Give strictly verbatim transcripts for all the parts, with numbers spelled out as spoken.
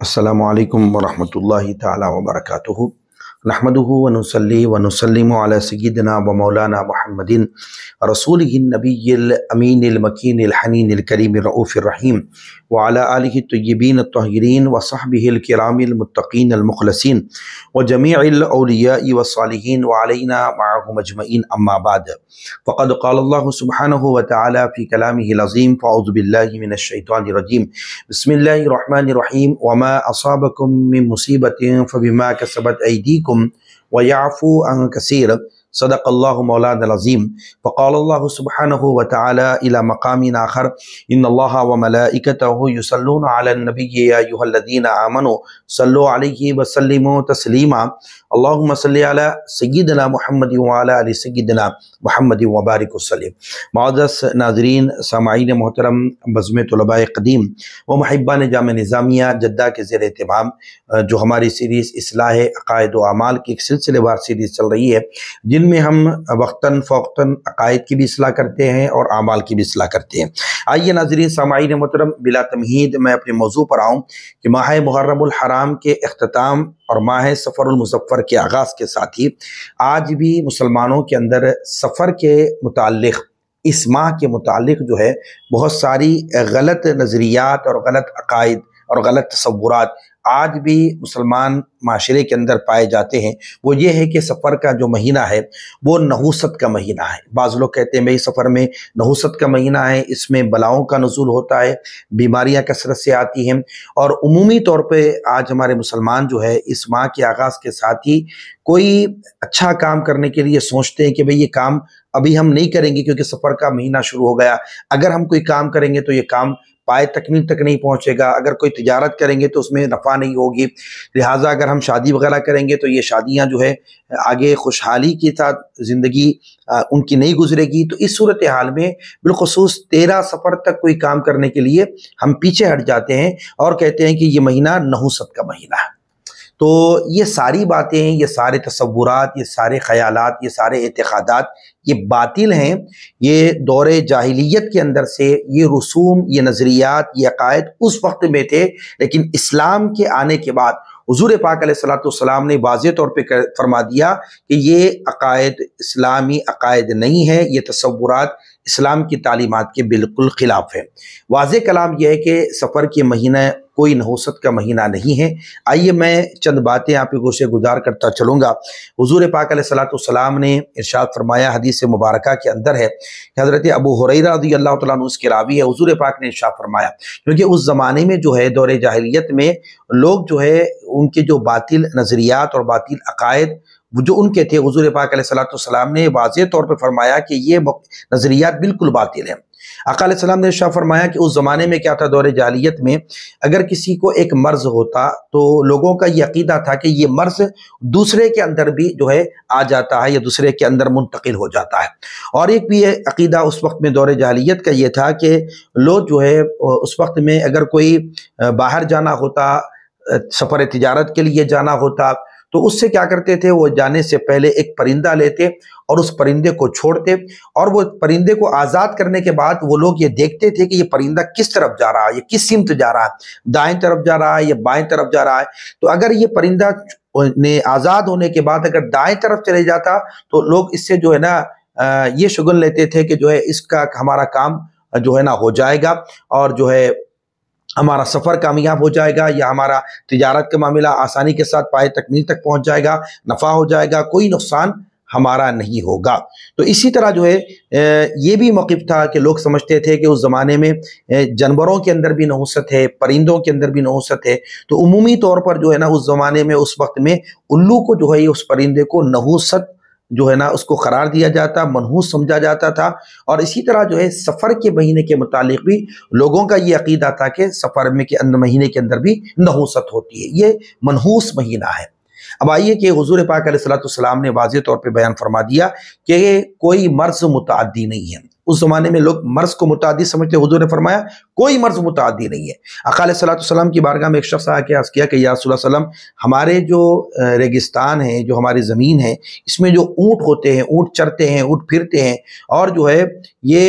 अस्सलामु अलैकुम वरहमतुल्लाहि ताला वबरकातुहू नहमदुहु व नुसल्ली व नुसल्लिमु अला सय्यिदिना व मौलाना मुहम्मदिन रसूलिहिन नबिय्यिल अमीनिल मकीनिल हनीनिल करीमिर रऊफिर रहीम व अला आलिहि तय्यिबीन अत्ताहिरीन व सहबिहिल किरामिल मुत्तकीनल मुखलसीन व जमीइल औलियाइ व सालिहीन व अलैना मअहुम अजमईन अम्मा बाद फ़क़द क़ाल अल्लाहु सुब्हानहु व तआला फ़ी कलामिहिल अज़ीम फ़अऊज़ु बिल्लाहि मिनश शैतानिर रजीम बिस्मिल्लाहिर रहमानिर रहीम व मा असाबकुम मिन मुसीबतिन फ़बिमा कसबत अयदीकुम व यअफ़ू अन कसीर सदक़ल्लाहु मौलाना अज़ीम फ़क़ाल अल्लाहु सुब्हानहु व तआला इला मक़ामिन आख़र इन्नल्लाहा व मलाइकतहु युसल्लूना अलन नबिय्यि या अय्युहल्लज़ीना आमनू सल्लु अलैहि व सल्लिमू तस्लीमा अल्लाहुम्मा सल्लि अला सय्यिदिना मुहम्मदिन व अला आलि सय्यिदिना मुहम्मदिन व बारिक वसल्लिम। मुअज़्ज़ज़ नाज़रीन, सामाईन मोहतरम, बज़्म तुलबाए क़दीम व मुहिब्बान जामे निज़ामिया जद्दा के ज़ेर एहतिमाम जो हमारी सीरीज़ इस्लाह अक़ाइद व अमाल की एक सिलसिलेवार सीरीज़ चल रही है, जिनमें हम वक्तन फ़ौक़तन अक़ाइद की भी इस्लाह करते हैं और अमाल की भी इस्लाह करते हैं। आइए नाज़रीन सामाईन मोहतरम, बिला तमहीद मैं अपने मौजू पर आऊँ कि माह मुहर्रमुल हराम के इख्तिताम और माह सफ़रुल मुज़फ़्फ़र के आगाज़ के साथ ही आज भी मुसलमानों के अंदर सफ़र के मुताल्लिक़, इस माह के मुताल्लिक़ जो है बहुत सारी गलत नज़रियात और गलत अक़ाइद और गलत तसव्वुरात आज भी मुसलमान माशरे के अंदर पाए जाते हैं। वो ये है कि सफ़र का जो महीना है वो नहूसत का महीना है। बाज़ लोग कहते हैं भाई सफ़र में नहूसत का महीना है, इसमें बलाओं का नुज़ूल होता है, बीमारियां कसरत से आती हैं। और उमूमी तौर पे आज हमारे मुसलमान जो है इस माह के आगाज़ के साथ ही कोई अच्छा काम करने के लिए सोचते हैं कि भाई ये काम अभी हम नहीं करेंगे क्योंकि सफ़र का महीना शुरू हो गया। अगर हम कोई काम करेंगे तो ये काम पाए तकमील तक नहीं पहुंचेगा। अगर कोई तिजारत करेंगे तो उसमें नफ़ा नहीं होगी। लिहाजा अगर हम शादी वगैरह करेंगे तो ये शादियां जो है आगे खुशहाली के साथ ज़िंदगी उनकी नहीं गुजरेगी। तो इस सूरत हाल में बिलखुसूस तेरह सफ़र तक कोई काम करने के लिए हम पीछे हट जाते हैं और कहते हैं कि ये महीना नहूसत का महीना है। तो ये सारी बातें, ये सारे तसव्वुरात, ये सारे ख़यालात, ये सारे एतिक़ादात ये बातिल हैं। ये दौरे जाहिलियत के अंदर से ये रसूम, ये नज़रियात, ये अक़ाइद उस वक्त में थे, लेकिन इस्लाम के आने के बाद हुज़ूर पाक अलैहिस्सलातु वस्सलाम ने वाज़ेह तौर पे फरमा दिया कि ये अक़ाइद इस्लामी अक़ाइद नहीं है, ये तसव्वुरात इस्लाम की तालीमात के बिल्कुल ख़िलाफ़ है। वाज़ेह कलाम यह है कि सफ़र के महीना कोई नहूसत का महीना नहीं है। आइए मैं चंद बातें आप लोगों से गुजार करता चलूँगा। हुज़ूर पाक अलैहिस्सलातु वस्सलाम ने इरशाद फरमाया, हदीस मुबारका के अंदर है कि हज़रत अबू हुरैरा रज़ियल्लाहु तआला अन्हु उसके रावी है, हुज़ूर पाक ने इरशाद फरमाया, क्योंकि उस ज़माने में जो है दौरे जाहिलियत में लोग जो है उनके जो बातिल नज़रियात और बातिल अक़ाइद जो उनके थे, हुज़ूर पाक अलैहिस्सलातु वस्सलाम ने वाज़ेह तौर पर फरमाया कि ये नज़रियात बिल्कुल बातिल हैं। आका अलैहिस्सलाम ने इरशाद फरमाया कि उस ज़माने में क्या था, दौरे जाहिलियत में अगर किसी को एक मर्ज़ होता तो लोगों का ये अक़ीदा था कि ये मर्ज़ दूसरे के अंदर भी जो है आ जाता है या दूसरे के अंदर मुंतकिल हो जाता है। और एक भी अक़ीदा उस वक्त में दौरे जाहिलियत का ये था कि लोग जो है उस वक्त में अगर कोई बाहर जाना होता, सफ़र तिजारत के लिए जाना होता, तो उससे क्या करते थे, वो जाने से पहले एक परिंदा लेते और उस परिंदे को छोड़ते, और वो परिंदे को आज़ाद करने के बाद वो लोग ये देखते थे कि ये परिंदा किस तरफ जा रहा है, ये किस सिमत जा रहा है, दाएं तरफ जा रहा है या बाएं तरफ जा रहा है। तो अगर ये परिंदा ने आज़ाद होने के बाद अगर दाएं तरफ चले जाता तो लोग इससे जो है ना ये शुगन लेते थे कि जो है इसका हमारा काम जो है ना हो जाएगा और जो है हमारा सफ़र कामयाब हो जाएगा या हमारा तिजारत का मामला आसानी के साथ पाए तकमील तक पहुंच जाएगा, नफ़ा हो जाएगा, कोई नुकसान हमारा नहीं होगा। तो इसी तरह जो है ये भी मौक़िफ़ था कि लोग समझते थे कि उस ज़माने में जानवरों के अंदर भी नहूसत है, परिंदों के अंदर भी नहूसत है। तो उमूमी तौर पर जो है ना उस ज़माने में उस वक्त में उल्लू को जो है उस परिंदे को नहूसत जो है ना उसको करार दिया जाता, मनहूस समझा जाता था। और इसी तरह जो है सफ़र के महीने के मुतालिक भी लोगों का ये अक़ीदा था कि सफ़र में के अंदर महीने के अंदर भी नहूसत होती है, ये मनहूस महीना है। अब आइए कि हुज़ूर पाक अलैहिस्सलातु वस्सलाम ने वाज़ेह तौर पे बयान फरमा दिया कि कोई मर्ज़ मुतअद्दी नहीं है। उस ज़माने में लोग मर्ज़ को मुतअद्दी समझते, हुज़ूर ने फरमाया कोई मर्ज़ मुतअद्दी नहीं है। आका अलैहिस्सलातु वस्सलाम की बारगाह में एक शख्स आके अर्ज़ किया कि या रसूल अल्लाह सल्लम, हमारे जो रेगिस्तान है, जो हमारी ज़मीन है, इसमें जो ऊँट होते हैं, ऊँट चरते हैं, ऊँट फिरते हैं और जो है ये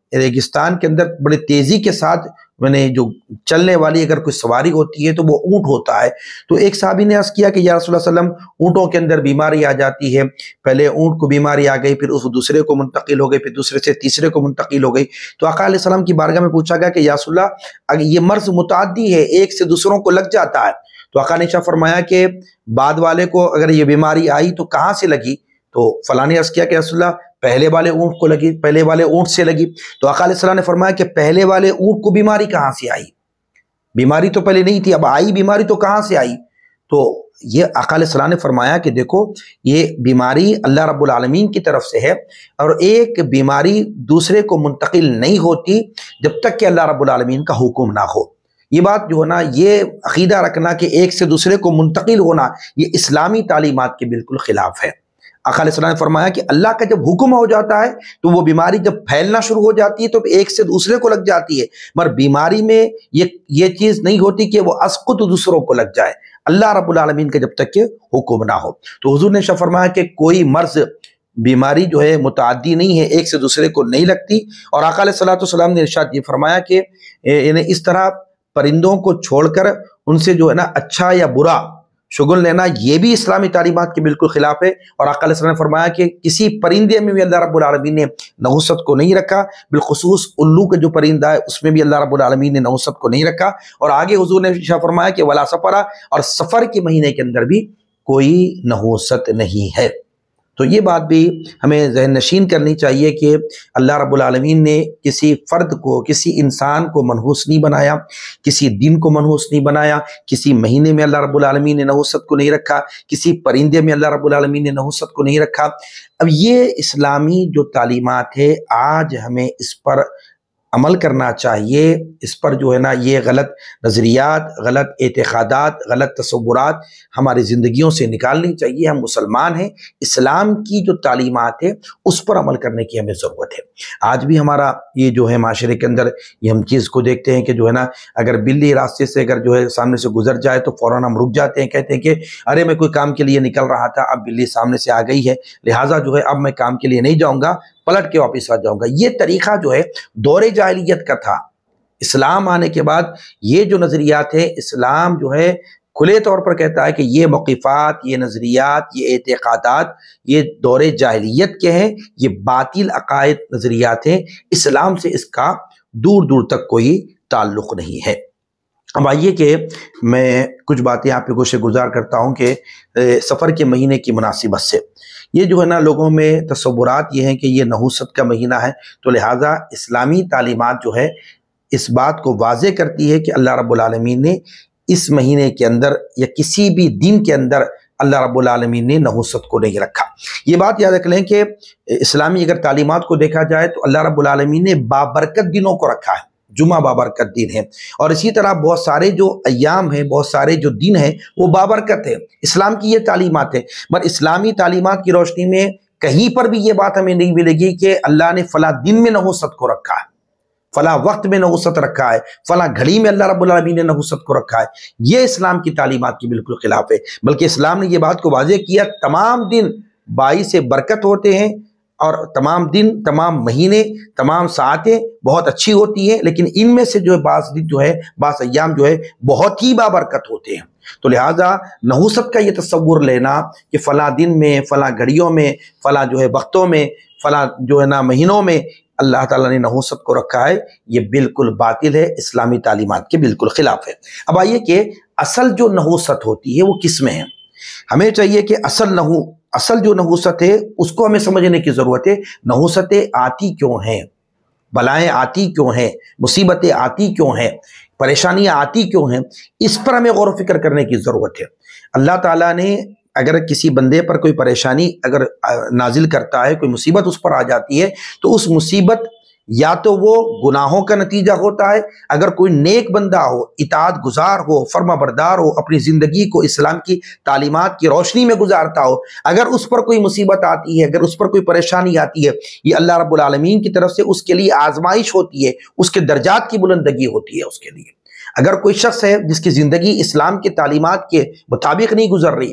ریگستان کے اندر بڑے تیزی کے ساتھ میں نے جو چلنے والی اگر کوئی سواری ہوتی ہے تو وہ اونٹ ہوتا ہے. تو ایک صحابی نے عرض کیا کہ یا رسول اللہ صلی اللہ علیہ وسلم اونٹوں کے اندر بیماری آ جاتی ہے، پہلے اونٹ کو بیماری آ گئی، پھر اس دوسرے کو منتقل ہو گئی، پھر دوسرے سے تیسرے کو منتقل ہو گئی. تو آقا علیہ السلام کی بارگاہ میں پوچھا گیا کہ یا رسول اللہ اگر یہ مرض متعدی ہے، ایک سے دوسروں کو لگ جاتا ہے، تو آقا نے ارشاد فرمایا کہ بعد والے کو اگر یہ بیماری آئی تو کہاں سے لگی؟ تو فلاں نے عرض کیا کہ رسول اللہ پہلے والے اونٹ کو لگی، پہلے والے اونٹ سے لگی. تو آقا علیہ السلام نے فرمایا کہ پہلے والے اونٹ کو بیماری کہاں سے آئی؟ بیماری تو پہلے نہیں تھی، اب آئی بیماری تو کہاں سے آئی؟ تو یہ آقا علیہ السلام نے فرمایا کہ دیکھو یہ بیماری اللہ رب العالمین کی طرف سے ہے، اور ایک بیماری دوسرے کو منتقل نہیں ہوتی جب تک کہ اللہ رب العالمین کا حکم نہ ہو. یہ بات جو ہے نا، یہ عقیدہ رکھنا کہ ایک سے دوسرے کو منتقل ہونا، یہ اسلامی تعلیمات کے بالکل خلاف ہے. آقا علیہ السلام نے فرمایا کہ اللہ کا جب حکم ہو جاتا ہے تو وہ بیماری جب پھیلنا شروع ہو جاتی ہے تو ایک سے دوسرے کو لگ جاتی ہے، مگر بیماری میں یہ یہ چیز نہیں ہوتی کہ وہ اسقط دوسروں کو لگ جائے اللہ رب العالمین کا جب تک کہ حکم نہ ہو. تو حضور نے فرمایا کہ کوئی مرض بیماری جو ہے متعدی نہیں ہے، ایک سے دوسرے کو نہیں لگتی. اور آقا علیہ الصلوۃ والسلام نے ارشاد یہ فرمایا کہ یعنی اس طرح پرندوں کو چھوڑ کر ان سے جو ہے نا اچھا یا برا شگل لینا، یہ بھی اسلامی تعلیمات کے بالکل خلاف ہے. اور آقا علیہ السلام نے فرمایا کہ کسی پرندے میں بھی اللہ رب العالمین نے نحوست کو نہیں رکھا، بالخصوص الو کا جو پرندہ ہے اس میں بھی اللہ رب العالمین نے نحوست کو نہیں رکھا. اور آگے حضور نے فرمایا کہ ولا سفرا، اور سفر کے مہینے کے اندر بھی کوئی نحوست نہیں ہے. تو یہ بات بھی ہمیں ذہن نشین کرنی چاہیے کہ اللہ رب العالمین نے کسی فرد کو، کسی انسان کو منحوس نہیں بنایا، کسی دن کو منحوس نہیں بنایا، کسی مہینے میں اللہ رب العالمین نے نحوست کو نہیں رکھا، کسی پرندے میں اللہ رب العالمین نے نحوست کو نہیں رکھا. اب یہ اسلامی جو تعلیمات ہے آج ہمیں اس پر عمل کرنا چاہیے، اس پر جو ہے نا یہ غلط نظریات، غلط اعتقادات، غلط تصورات ہماری زندگیوں سے نکالنی چاہیے. ہم مسلمان ہیں، اسلام کی جو تعلیمات ہے اس پر عمل کرنے کی ہمیں ضرورت ہے. آج بھی ہمارا یہ جو ہے معاشرے کے اندر یہ ہم چیز کو دیکھتے ہیں کہ جو ہے نا اگر بلی راستے سے اگر جو ہے سامنے سے گزر جائے تو فوراً ہم رک جاتے ہیں، کہتے ہیں کہ ارے میں کوئی کام کے لیے نکل رہا تھا، اب بلی سامنے سے آ گئی ہے لہٰذا جو ہے اب میں کام کے لیے نہیں جاؤں گا، پلٹ کے واپس آ جاؤں گا. یہ طریقہ جو ہے دور جاہلیت کا تھا. اسلام آنے کے بعد یہ جو نظریات ہے، اسلام جو ہے کھلے طور پر کہتا ہے کہ یہ موقفات، یہ نظریات، یہ اعتقادات یہ دور جاہلیت کے ہیں، یہ باطل عقائد نظریات ہیں، اسلام سے اس کا دور دور تک کوئی تعلق نہیں ہے. اب آئیے کہ میں کچھ باتیں آپ کے گوشے گزار کرتا ہوں کہ سفر کے مہینے کی مناسبت سے یہ جو ہے نا لوگوں میں تصورات یہ ہیں کہ یہ نحوست کا مہینہ ہے، تو لہٰذا اسلامی تعلیمات جو ہے اس بات کو واضح کرتی ہے کہ اللہ رب العالمین نے اس مہینے کے اندر یا کسی بھی دن کے اندر اللہ رب العالمین نے نحوست کو نہیں رکھا. یہ بات یاد رکھ لیں کہ اسلامی اگر تعلیمات کو دیکھا جائے تو اللہ رب العالمین نے بابرکت دنوں کو رکھا ہے، جمعہ بابرکت دن ہے، اور اسی طرح بہت سارے جو ایام ہیں، بہت سارے جو دن ہیں وہ بابرکت ہے. اسلام کی یہ تعلیمات ہے، مگر اسلامی تعلیمات کی روشنی میں کہیں پر بھی یہ بات ہمیں نہیں ملے گی کہ اللہ نے فلاں دن میں نحوست کو رکھا ہے، فلاں وقت میں نحوست رکھا ہے، فلاں گھڑی میں اللہ رب العالمین نے نحوست کو رکھا ہے. یہ اسلام کی تعلیمات کی بالکل خلاف ہے، بلکہ اسلام نے یہ بات کو واضح کیا تمام دن باعث برکت ہوتے ہیں، اور تمام دن، تمام مہینے، تمام ساعتیں بہت اچھی ہوتی ہیں، لیکن ان میں سے جو ہے بعض دن جو ہے، بعض ایام جو ہے بہت ہی بابرکت ہوتے ہیں. تو لہٰذا نحوست کا یہ تصور لینا کہ فلاں دن میں، فلاں گھڑیوں میں، فلاں جو ہے وقتوں میں، فلاں جو ہے نا مہینوں میں اللہ تعالیٰ نے نحوست کو رکھا ہے، یہ بالکل باطل ہے، اسلامی تعلیمات کے بالکل خلاف ہے. اب آئیے کہ اصل جو نحوست ہوتی ہے وہ کس میں ہے. ہمیں چاہیے کہ اصل نحو اصل جو نحوست ہے اس کو ہمیں سمجھنے کی ضرورت ہے. نحوستیں آتی کیوں ہیں، بلائیں آتی کیوں ہیں، مصیبتیں آتی کیوں ہیں، پریشانیاں آتی کیوں ہیں، اس پر ہمیں غور و فکر کرنے کی ضرورت ہے. اللہ تعالیٰ نے اگر کسی بندے پر کوئی پریشانی اگر نازل کرتا ہے، کوئی مصیبت اس پر آ جاتی ہے، تو اس مصیبت یا تو وہ گناہوں کا نتیجہ ہوتا ہے، اگر کوئی نیک بندہ ہو، اطاعت گزار ہو، فرما بردار ہو، اپنی زندگی کو اسلام کی تعلیمات کی روشنی میں گزارتا ہو، اگر اس پر کوئی مصیبت آتی ہے، اگر اس پر کوئی پریشانی آتی ہے، یہ اللہ رب العالمین کی طرف سے اس کے لیے آزمائش ہوتی ہے، اس کے درجات کی بلندگی ہوتی ہے اس کے لیے. اگر کوئی شخص ہے جس کی زندگی اسلام کی تعلیمات کے مطابق نہیں گزر رہی،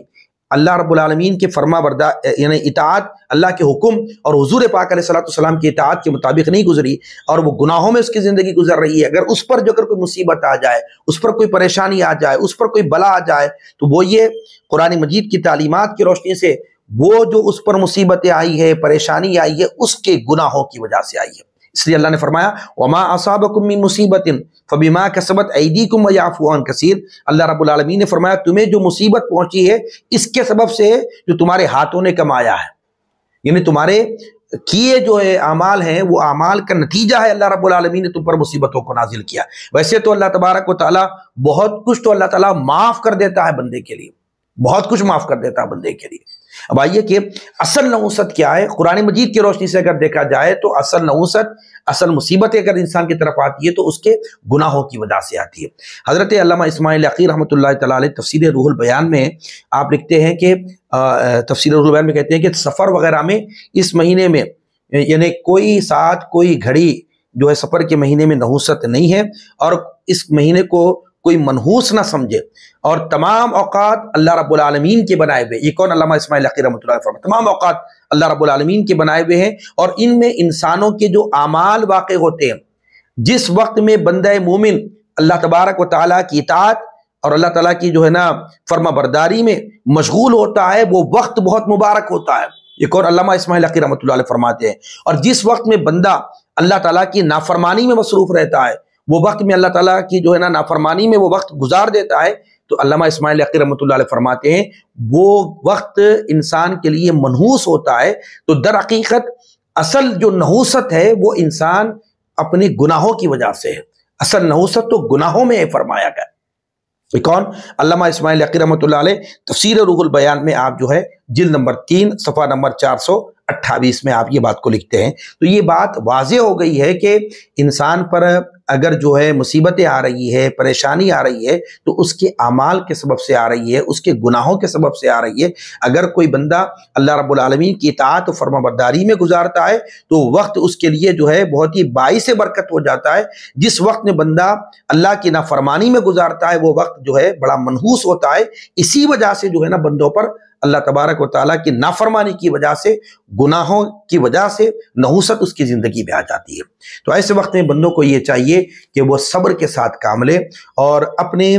اللہ رب العالمین کے فرما بردار یعنی اطاعت اللہ کے حکم اور حضور پاک علیہ الصلوۃ والسلام کی اطاعت کے مطابق نہیں گزری اور وہ گناہوں میں اس کی زندگی گزر رہی ہے، اگر اس پر جو اگر کوئی مصیبت آ جائے، اس پر کوئی پریشانی آ جائے، اس پر کوئی بلا آ جائے، تو وہ یہ قرآن مجید کی تعلیمات کی روشنی سے وہ جو اس پر مصیبتیں آئی ہے، پریشانی آئی ہے، اس کے گناہوں کی وجہ سے آئی ہے۔ اس لیے اللہ نے فرمایا وما اصابکم من مصیبت فبما کسبت ایدیکم ویعفو عن کثیر، اللہ رب العالمین نے فرمایا تمہیں جو مصیبت پہنچی ہے اس کے سبب سے جو تمہارے ہاتھوں نے کمایا ہے، یعنی تمہارے کیے جو اعمال ہیں وہ اعمال کا نتیجہ ہے، اللہ رب العالمین نے تم پر مصیبتوں کو نازل کیا۔ ویسے تو اللہ تبارک و تعالیٰ بہت کچھ تو اللہ تعالیٰ معاف کر دیتا ہے بندے کے لیے، بہت کچھ معاف کر دیتا ہے بندے کے لیے۔ اب آئیے کہ اصل نحوست کیا ہے، قرآن مجید کی روشنی سے اگر دیکھا جائے تو اصل نحوست، اصل مصیبت اگر انسان کی طرف آتی ہے تو اس کے گناہوں کی وجہ سے آتی ہے۔ حضرت علامہ اسماعیل حقی رحمۃ اللہ تعالیٰ علیہ تفسیر روح البیان میں آپ لکھتے ہیں کہ تفسیر روح البیان میں کہتے ہیں کہ سفر وغیرہ میں اس مہینے میں یعنی کوئی ساتھ کوئی گھڑی جو ہے سفر کے مہینے میں نحوست نہیں ہے، اور اس مہینے کو کوئی منحوس نہ سمجھے، اور تمام اوقات اللہ رب العالمین کے بنائے ہوئے، یہ کون علامہ اسماعیل حقی رحمۃ اللہ علیہ فرماتے ہیں تمام اوقات اللہ رب العالمین کے بنائے ہوئے ہیں، اور ان میں انسانوں کے جو اعمال واقع ہوتے ہیں، جس وقت میں بندہ مومن اللہ تبارک و تعالیٰ کی اطاعت اور اللہ تعالیٰ کی جو ہے نا فرما برداری میں مشغول ہوتا ہے، وہ وقت بہت مبارک ہوتا ہے، یہ کون علامہ اسماعیل حقی رحمۃ اللہ علیہ فرماتے ہیں۔ اور جس وقت میں بندہ اللہ تعالیٰ کی نافرمانی میں مصروف رہتا ہے، وہ وقت میں اللہ تعالیٰ کی جو ہے نا نافرمانی میں وہ وقت گزار دیتا ہے، تو علامہ اسماعیل حقی رحمۃ اللہ علیہ فرماتے ہیں وہ وقت انسان کے لیے منحوس ہوتا ہے۔ تو در حقیقت اصل جو نحوست ہے وہ انسان اپنے گناہوں کی وجہ سے ہے، اصل نحوست تو گناہوں میں ہے فرمایا گیا۔ یہ کون؟ علامہ اسماعیل حقی رحمۃ اللہ علیہ تفسیر روح البیان میں آپ جو ہے جلد نمبر تین صفحہ نمبر چار سو اٹھائیس میں آپ یہ بات کو لکھتے ہیں۔ تو یہ بات واضح ہو گئی ہے کہ انسان پر اگر جو ہے مصیبتیں آ رہی ہے، پریشانی آ رہی ہے، تو اس کے اعمال کے سبب سے آ رہی ہے، اس کے گناہوں کے سبب سے آ رہی ہے۔ اگر کوئی بندہ اللہ رب العالمین کی اطاعت و فرما برداری میں گزارتا ہے تو وقت اس کے لیے جو ہے بہت ہی باعث برکت ہو جاتا ہے۔ جس وقت میں بندہ اللہ کی نافرمانی میں گزارتا ہے وہ وقت جو ہے بڑا منحوس ہوتا ہے۔ اسی وجہ سے جو ہے نا بندوں پر اللہ تبارک و تعالیٰ کی نافرمانی کی وجہ سے، گناہوں کی وجہ سے نحوست اس کی زندگی میں آ جاتی ہے۔ تو ایسے وقت میں بندوں کو یہ چاہیے کہ وہ صبر کے ساتھ کام لے اور اپنے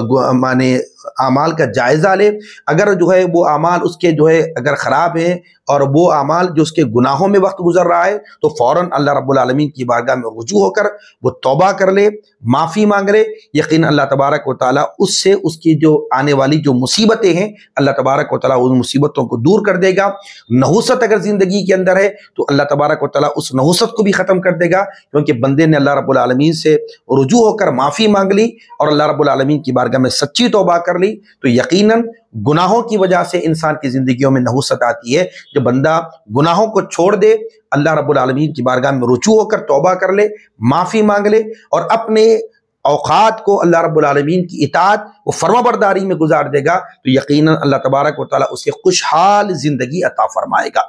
مانے اعمال کا جائزہ لے۔ اگر جو ہے وہ اعمال اس کے جو ہے اگر خراب ہیں اور وہ اعمال جو اس کے گناہوں میں وقت گزر رہا ہے، تو فوراً اللہ رب العالمین کی بارگاہ میں رجوع ہو کر وہ توبہ کر لے، معافی مانگ لے۔ یقین اللہ تبارک و تعالیٰ اس سے اس کی جو آنے والی جو مصیبتیں ہیں اللہ تبارک و تعالیٰ ان مصیبتوں کو دور کر دے گا۔ نحوست اگر زندگی کے اندر ہے تو اللہ تبارک و تعالیٰ اس نحوست کو بھی ختم کر دے گا، کیونکہ بندے نے اللہ رب العالمین سے رجوع ہو کر معافی مانگ لی اور اللہ رب العالمین کی بارگاہ میں سچی توبہ کر لی، تو یقیناً گناہوں کی وجہ سے انسان کی زندگیوں میں نحوست آتی ہے۔ جب بندہ گناہوں کو چھوڑ دے، اللہ رب العالمین کی بارگاہ میں رجوع ہو کر توبہ کر لے، معافی مانگ لے اور اپنے اوقات کو اللہ رب العالمین کی اطاعت و فرما برداری میں گزار دے گا، تو یقیناً اللہ تبارک و تعالیٰ اسے خوشحال زندگی عطا فرمائے گا۔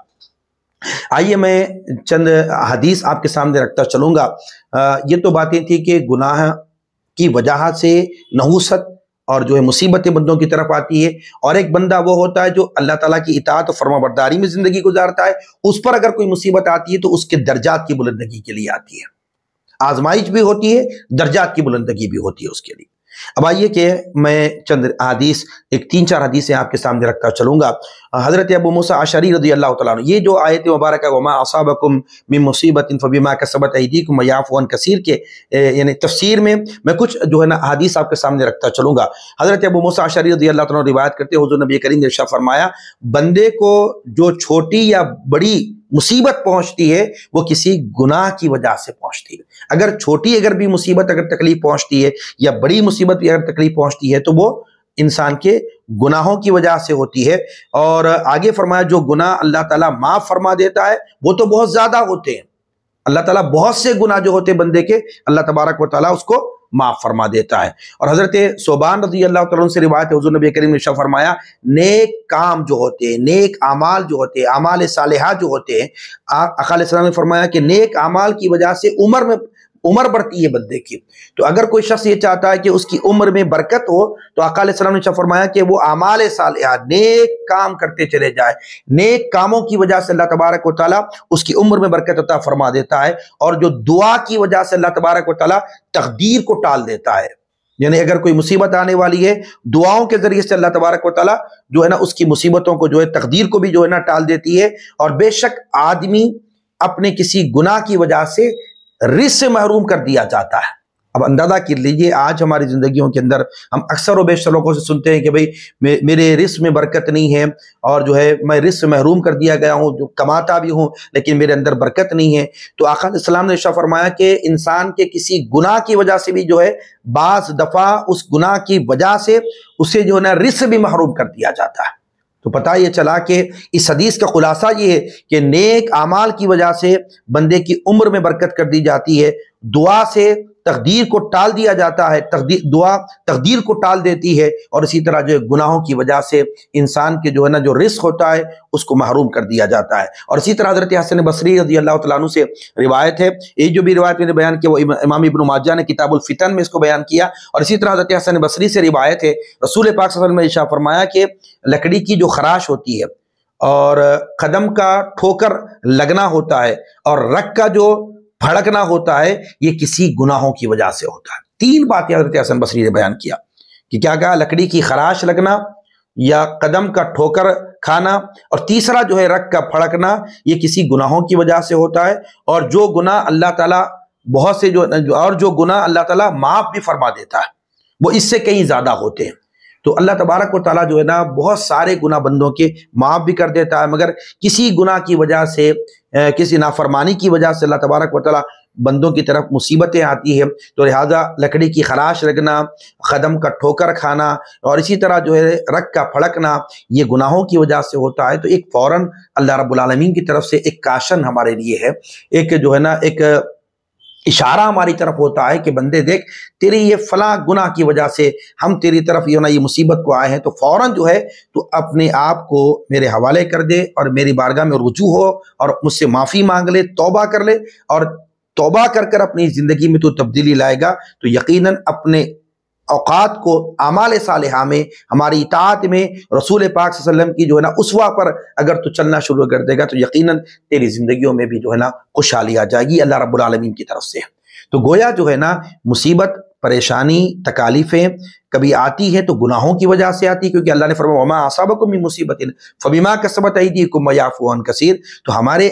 آئیے میں چند حدیث آپ کے سامنے رکھتا چلوں گا۔ یہ تو باتیں تھی کہ گناہ کی وجہ سے نحوست اور جو ہے مصیبتیں بندوں کی طرف آتی ہے، اور ایک بندہ وہ ہوتا ہے جو اللہ تعالیٰ کی اطاعت و فرما برداری میں زندگی گزارتا ہے، اس پر اگر کوئی مصیبت آتی ہے تو اس کے درجات کی بلندگی کے لیے آتی ہے، آزمائش بھی ہوتی ہے، درجات کی بلندگی بھی ہوتی ہے اس کے لیے۔ اب آئیے کہ میں چند حدیث ایک تین چار حدیثیں آپ کے سامنے رکھتا چلوں گا۔ حضرت ابو موسیٰ اشعری رضی اللہ تعالیٰ عنہ، یہ جو آیت مبارکہ وما اصابکم من مصیبت فبما کسبت ایدیکم ویعفو عن کثیر کے یعنی تفسیر میں میں کچھ جو ہے نا حدیث آپ کے سامنے رکھتا چلوں گا۔ حضرت ابو موسیٰ اشعری رضی اللہ تعالیٰ عنہ روایت کرتے ہیں حضور نبی کریم نے ارشاد فرمایا، بندے کو جو چھوٹی یا بڑی مصیبت پہنچتی ہے وہ کسی گناہ کی وجہ سے پہنچتی ہے۔ اگر چھوٹی اگر بھی مصیبت اگر تکلیف پہنچتی ہے یا بڑی مصیبت بھی اگر تکلیف پہنچتی ہے تو وہ انسان کے گناہوں کی وجہ سے ہوتی ہے۔ اور آگے فرمایا جو گناہ اللہ تعالیٰ معاف فرما دیتا ہے وہ تو بہت زیادہ ہوتے ہیں، اللہ تعالیٰ بہت سے گناہ جو ہوتے بندے کے اللہ تبارک و تعالیٰ اس کو معاف فرما دیتا ہے۔ اور حضرت ثوبان رضی اللہ تعالیٰ عنہ سے روایت ہے حضور نبی کریم نے ارشاد فرمایا، نیک کام جو ہوتے ہیں، نیک اعمال جو ہوتے ہیں، اعمال صالحہ جو ہوتے ہیں، آقا علیہ السلام نے فرمایا کہ نیک اعمال کی وجہ سے عمر میں عمر بڑھتی ہے بندے کی۔ تو اگر کوئی شخص یہ چاہتا ہے کہ اس کی عمر میں برکت ہو تو آقا علیہ السلام نے فرمایا کہ وہ اعمال صالحہ نیک کام کرتے چلے جائے، نیک کاموں کی وجہ سے اللہ تبارک و تعالیٰ اس کی عمر میں برکت عطا فرما دیتا ہے، اور جو دعا کی وجہ سے اللہ تبارک و تعالیٰ تقدیر کو ٹال دیتا ہے، یعنی اگر کوئی مصیبت آنے والی ہے دعاؤں کے ذریعے سے اللہ تبارک و تعالیٰ جو ہے نا اس کی مصیبتوں کو جو ہے تقدیر کو بھی جو ہے نا ٹال دیتی ہے۔ اور بے شک آدمی اپنے کسی گناہ کی وجہ سے رزق سے محروم کر دیا جاتا ہے۔ اب اندازہ کر لیجئے آج ہماری زندگیوں کے اندر ہم اکثر و بیشتر لوگوں سے سنتے ہیں کہ بھئی میرے رزق میں برکت نہیں ہے، اور جو ہے میں رزق سے محروم کر دیا گیا ہوں، جو کماتا بھی ہوں لیکن میرے اندر برکت نہیں ہے۔ تو آقا علیہ السلام نے ارشاد فرمایا کہ انسان کے کسی گناہ کی وجہ سے بھی جو ہے بعض دفعہ اس گناہ کی وجہ سے اسے جو ہے نا رزق بھی محروم کر دیا جاتا ہے۔ تو پتہ یہ چلا کہ اس حدیث کا خلاصہ یہ ہے کہ نیک اعمال کی وجہ سے بندے کی عمر میں برکت کر دی جاتی ہے، دعا سے تقدیر کو ٹال دیا جاتا ہے، تقدیر دعا تقدیر کو ٹال دیتی ہے، اور اسی طرح جو گناہوں کی وجہ سے انسان کے جو ہے نا جو رزق ہوتا ہے اس کو محروم کر دیا جاتا ہے۔ اور اسی طرح حضرت حسن بصری رضی اللہ تعالیٰ عنہ سے روایت ہے، یہ جو بھی روایت میں نے بیان کیا وہ امام ابن ماجہ نے کتاب الفتن میں اس کو بیان کیا، اور اسی طرح حضرت حسن بصری سے روایت ہے رسول پاک صلی اللہ علیہ وسلم نے ارشاد فرمایا کہ لکڑی کی جو خراش ہوتی ہے اور قدم کا ٹھوکر لگنا ہوتا ہے اور رگ کا جو بھڑکنا ہوتا ہے یہ کسی گناہوں کی وجہ سے ہوتا ہے۔ تین باتیں حضرت حسن بصری نے بیان کیا کہ کیا کہا، لکڑی کی خراش لگنا یا قدم کا ٹھوکر کھانا، اور تیسرا جو ہے رگ کا پھڑکنا، یہ کسی گناہوں کی وجہ سے ہوتا ہے، اور جو گناہ اللہ تعالیٰ بہت سے جو اور جو گناہ اللہ تعالیٰ معاف بھی فرما دیتا ہے وہ اس سے کہیں زیادہ ہوتے ہیں۔ تو اللہ تبارک و تعالیٰ جو ہے نا بہت سارے گناہ بندوں کے معاف بھی کر دیتا ہے، مگر کسی گناہ کی وجہ سے کسی نافرمانی کی وجہ سے اللہ تبارک و تعالیٰ بندوں کی طرف مصیبتیں آتی ہیں۔ تو لہٰذا لکڑی کی خراش لگنا، قدم کا ٹھوکر کھانا، اور اسی طرح جو ہے رگ کا پھڑکنا یہ گناہوں کی وجہ سے ہوتا ہے۔ تو ایک فوراً اللہ رب العالمین کی طرف سے ایک کاشن ہمارے لیے ہے، ایک جو ہے نا ایک اشارہ ہماری طرف ہوتا ہے کہ بندے دیکھ تیری یہ فلاں گناہ کی وجہ سے ہم تیری طرف یہ نا یہ مصیبت کو آئے ہیں، تو فوراً جو ہے تو اپنے آپ کو میرے حوالے کر دے اور میری بارگاہ میں رجوع ہو اور مجھ سے معافی مانگ لے، توبہ کر لے، اور توبہ کر کر اپنی زندگی میں تو تبدیلی لائے گا تو یقیناً اپنے اوقات کو اعمال صالحہ میں، ہماری اطاعت میں، رسول پاک صلی اللہ علیہ وسلم کی جو ہے نا اسوہ پر اگر تو چلنا شروع کر دے گا تو یقیناً تیری زندگیوں میں بھی جو ہے نا خوشحالی آ جائے گی اللہ رب العالمین کی طرف سے۔ تو گویا جو ہے نا مصیبت، پریشانی، تکالیفیں کبھی آتی ہے تو گناہوں کی وجہ سے آتی، کیونکہ اللہ نے فرمایا وَمَا أَصَابَكُم مِّن مُّصِيبَةٍ فَبِمَا كَسَبَتْ أَيْدِيكُمْ وَيَعْفُو عَن كَثِيرٍ۔ تو ہمارے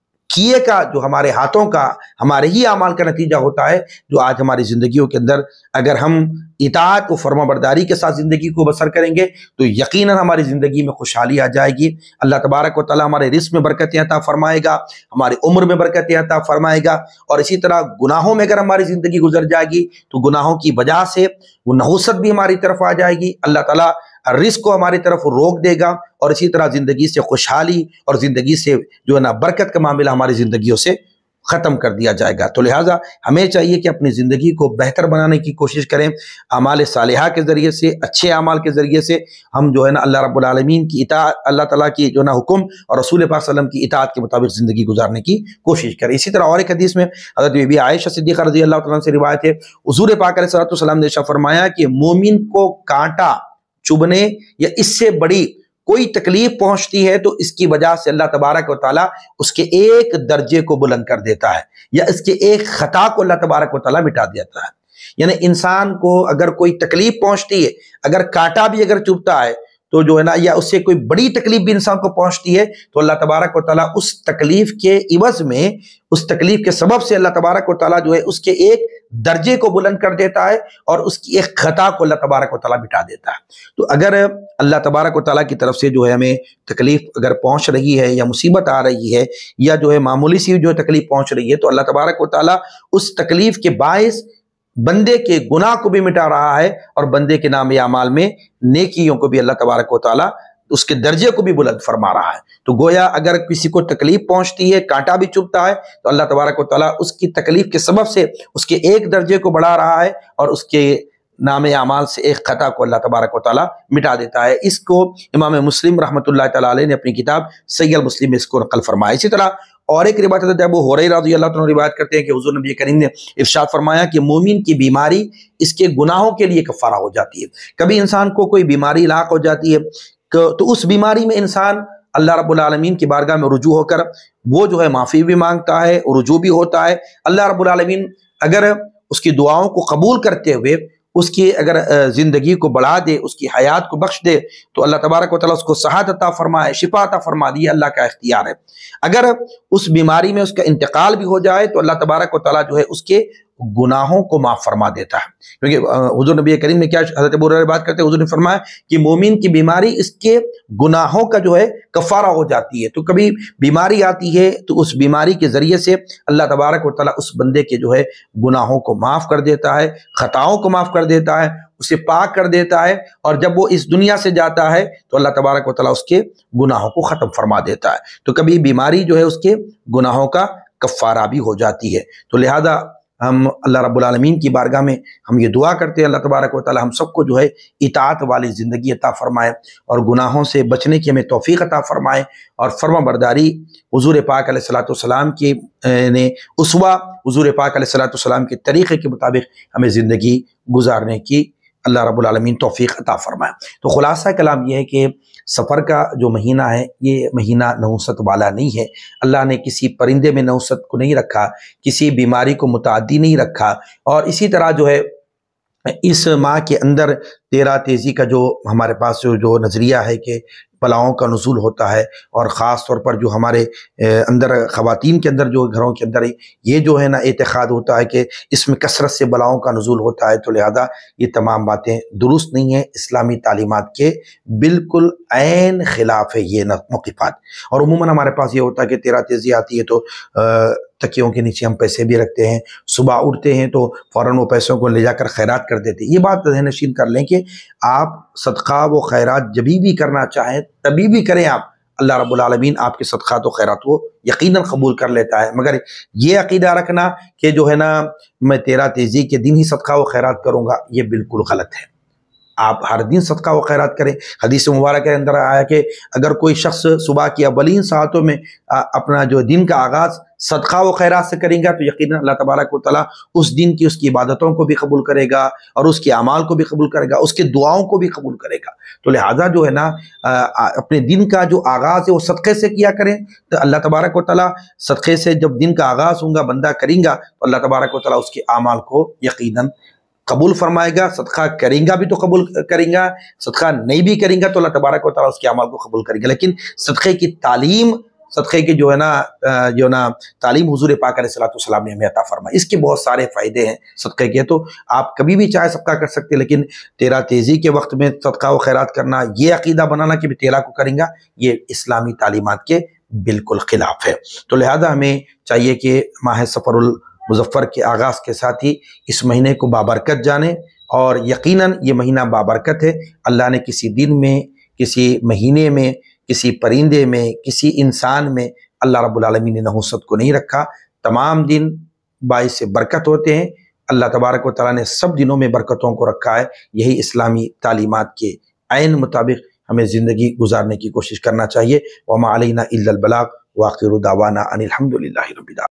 کیے کا جو ہمارے ہاتھوں کا ہمارے ہی اعمال کا نتیجہ ہوتا ہے جو آج ہماری زندگیوں کے اندر اگر ہم اطاعت و فرما برداری کے ساتھ زندگی کو بسر کریں گے تو یقیناً ہماری زندگی میں خوشحالی آ جائے گی۔ اللہ تبارک و تعالیٰ ہمارے رزق میں برکتیں عطا فرمائے گا، ہماری عمر میں برکتیں عطا فرمائے گا، اور اسی طرح گناہوں میں اگر ہماری زندگی گزر جائے گی تو گناہوں کی وجہ سے وہ نحوست بھی ہماری طرف آ جائے گی، اللہ تعالیٰ رزق کو ہماری طرف روک دے گا، اور اسی طرح زندگی سے خوشحالی اور زندگی سے جو ہے نا برکت کا معاملہ ہماری زندگیوں سے ختم کر دیا جائے گا۔ تو لہٰذا ہمیں چاہیے کہ اپنی زندگی کو بہتر بنانے کی کوشش کریں، اعمال صالحہ کے ذریعے سے، اچھے اعمال کے ذریعے سے ہم جو ہے نا اللہ رب العالمین کی اطاعت، اللہ تعالیٰ کی جو ہے نا حکم اور رسول پاک صلی اللہ علیہ وسلم کی اطاعت کے مطابق زندگی گزارنے کی کوشش کریں۔ اسی طرح اور ایک حدیث میں حضرت بی بی عائشہ صدیقہ رضی اللہ تعالیٰ عنہ سے روایت ہے، حضور پاک علیہ الصلوۃ والسلام نے ارشاد فرمایا کہ مومن کو کانٹا چبھنے یا اس سے بڑی کوئی تکلیف پہنچتی ہے تو اس کی وجہ سے اللہ تبارک و تعالیٰ اس کے ایک درجے کو بلند کر دیتا ہے، یا اس کے ایک خطا کو اللہ تبارک و تعالیٰ مٹا دیتا ہے۔ یعنی انسان کو اگر کوئی تکلیف پہنچتی ہے، اگر کانٹا بھی اگر چبھتا ہے تو جو ہے نا یا اس سے کوئی بڑی تکلیف بھی انسان کو پہنچتی ہے تو اللہ تبارک و تعالیٰ اس تکلیف کے عوض میں، اس تکلیف کے سبب سے اللہ تبارک و تعالیٰ جو ہے اس کے ایک درجے کو بلند کر دیتا ہے اور اس کی ایک خطا کو اللہ تبارک و تعالیٰ مٹا دیتا ہے۔ تو اگر اللہ تبارک و تعالیٰ کی طرف سے جو ہے ہمیں تکلیف اگر پہنچ رہی ہے یا مصیبت آ رہی ہے یا جو ہے معمولی سی جو ہے تکلیف پہنچ رہی ہے تو اللہ تبارک و تعالیٰ اس تکلیف کے باعث بندے کے گناہ کو بھی مٹا رہا ہے اور بندے کے نام اعمال میں نیکیوں کو بھی اللہ تبارک و تعالیٰ اس کے درجے کو بھی بلند فرما رہا ہے۔ تو گویا اگر کسی کو تکلیف پہنچتی ہے، کانٹا بھی چبھتا ہے تو اللہ تبارک و تعالیٰ اس کی تکلیف کے سبب سے اس کے ایک درجے کو بڑھا رہا ہے اور اس کے نام اعمال سے ایک خطا کو اللہ تبارک و تعالیٰ مٹا دیتا ہے۔ اس کو امام مسلم رحمۃ اللہ تعالیٰ علیہ نے اپنی کتاب صحیح المسلم میں اس کو نقل فرمایا۔ اسی طرح اور ایک روایت حضرت ابو ہریرہ رضی اللہ عنہ روایت کرتے ہیں کہ حضور نبی کریم نے ارشاد فرمایا کہ مومن کی بیماری اس کے گناہوں کے لیے کفارہ ہو جاتی ہے۔ کبھی انسان کو کوئی بیماری لاحق ہو جاتی ہے تو اس بیماری میں انسان اللہ رب العالمین کی بارگاہ میں رجوع ہو کر وہ جو ہے معافی بھی مانگتا ہے، رجوع بھی ہوتا ہے۔ اللہ رب العالمین اگر اس کی دعاؤں کو قبول کرتے ہوئے اس کی اگر زندگی کو بڑھا دے، اس کی حیات کو بخش دے تو اللہ تبارک و تعالیٰ اس کو صحت عطا فرمائے، شفا عطا فرما دی، اللہ کا اختیار ہے۔ اگر اس بیماری میں اس کا انتقال بھی ہو جائے تو اللہ تبارک و تعالیٰ جو ہے اس کے گناہوں کو معاف فرما دیتا ہے، کیونکہ حضور نبی کریم نے کیا حضرت ابو ہریرہ بات کرتے ہیں، حضور نے فرمایا کہ مومن کی بیماری اس کے گناہوں کا جو ہے کفارہ ہو جاتی ہے۔ تو کبھی بیماری آتی ہے تو اس بیماری کے ذریعے سے اللہ تبارک و تعالیٰ اس بندے کے جو ہے گناہوں کو معاف کر دیتا ہے، خطاؤں کو معاف کر دیتا ہے، اسے پاک کر دیتا ہے، اور جب وہ اس دنیا سے جاتا ہے تو اللہ تبارک و تعالیٰ اس کے گناہوں کو ختم فرما دیتا ہے۔ تو کبھی بیماری جو ہے اس کے گناہوں کا کفارہ بھی ہو جاتی ہے۔ تو لہذا ہم اللہ رب العالمین کی بارگاہ میں ہم یہ دعا کرتے ہیں اللہ تبارک و تعالی ہم سب کو جو ہے اطاعت والی زندگی عطا فرمائے اور گناہوں سے بچنے کی ہمیں توفیق عطا فرمائے، اور فرما برداری حضور پاک علیہ الصلوۃ والسلام کی نے اسوہ حضور پاک علیہ الصلوۃ والسلام کے طریقے کے مطابق ہمیں زندگی گزارنے کی اللہ رب العالمین توفیق عطا فرمائے۔ تو خلاصہ کلام یہ ہے کہ سفر کا جو مہینہ ہے یہ مہینہ نحوست والا نہیں ہے۔ اللہ نے کسی پرندے میں نحوست کو نہیں رکھا، کسی بیماری کو متعدی نہیں رکھا، اور اسی طرح جو ہے اس ماہ کے اندر تیرہ تیزی کا جو ہمارے پاس جو جو نظریہ ہے کہ بلاؤں کا نزول ہوتا ہے، اور خاص طور پر جو ہمارے اندر خواتین کے اندر جو گھروں کے اندر یہ جو ہے نا اعتقاد ہوتا ہے کہ اس میں کثرت سے بلاؤں کا نزول ہوتا ہے، تو لہذا یہ تمام باتیں درست نہیں ہیں، اسلامی تعلیمات کے بالکل عین خلاف ہے یہ موقفات۔ اور عموماً ہمارے پاس یہ ہوتا ہے کہ تیرہ تیزی آتی ہے تو تکیوں کے نیچے ہم پیسے بھی رکھتے ہیں، صبح اٹھتے ہیں تو فوراً وہ پیسوں کو لے جا کر خیرات کر دیتے ہیں۔ یہ بات ذہن نشین کر لیں کہ آپ صدقہ و خیرات جبھی بھی کرنا چاہیں تبھی بھی کریں آپ، اللہ رب العالمین آپ کے صدقات و خیرات کو یقیناً قبول کر لیتا ہے، مگر یہ عقیدہ رکھنا کہ جو ہے نا میں تیرہ تیزی کے دن ہی صدقہ و خیرات کروں گا، یہ بالکل غلط ہے۔ آپ ہر دن صدقہ و خیرات کریں۔ حدیث مبارک کے اندر آیا کہ اگر کوئی شخص صبح کی اولین ساعتوں میں اپنا جو دن کا آغاز صدقہ و خیرات سے کریں گا تو یقیناً اللہ تبارک و تعالیٰ اس دن کی اس کی عبادتوں کو بھی قبول کرے گا، اور اس کے اعمال کو بھی قبول کرے گا، اس کے دعاؤں کو بھی قبول کرے گا۔ تو لہٰذا جو ہے نا اپنے دن کا جو آغاز ہے وہ صدقے سے کیا کریں، تو اللہ تبارک و تعالیٰ صدقے سے جب دن کا آغاز ہوں گا بندہ کریں گا تو اللہ تبارک و تعالیٰ اس کے اعمال کو یقیناً قبول فرمائے گا۔ صدقہ کریں گا بھی تو قبول کریں گا، صدقہ نہیں بھی کریں گا تو اللہ تبارک و تعالیٰ اس کے اعمال کو قبول کریں گا۔ لیکن صدقے کی تعلیم، صدقے کی جو ہے نا جو ہے نا تعلیم حضور پاک علیہ الصلوۃ والسلام نے ہمیں عطا فرمائی، اس کے بہت سارے فائدے ہیں صدقے کے۔ تو آپ کبھی بھی چاہے صدقہ کر سکتے، لیکن تیرہ تیزی کے وقت میں صدقہ و خیرات کرنا، یہ عقیدہ بنانا کہ تیرہ کو کریں گا، یہ اسلامی تعلیمات کے بالکل خلاف ہے۔ تو لہذا ہمیں چاہیے کہ ماہ سفر مظفر کے آغاز کے ساتھ ہی اس مہینے کو بابرکت جانیں، اور یقیناً یہ مہینہ بابرکت ہے۔ اللہ نے کسی دن میں، کسی مہینے میں، کسی پرندے میں، کسی انسان میں اللہ رب العالمین نے نحوست کو نہیں رکھا۔ تمام دن باعث برکت ہوتے ہیں، اللہ تبارک و تعالیٰ نے سب دنوں میں برکتوں کو رکھا ہے۔ یہی اسلامی تعلیمات کے عین مطابق ہمیں زندگی گزارنے کی کوشش کرنا چاہیے۔ وما علینا الا البلاغ، وآخر دعوانا ان الحمد للہ رب العالمین۔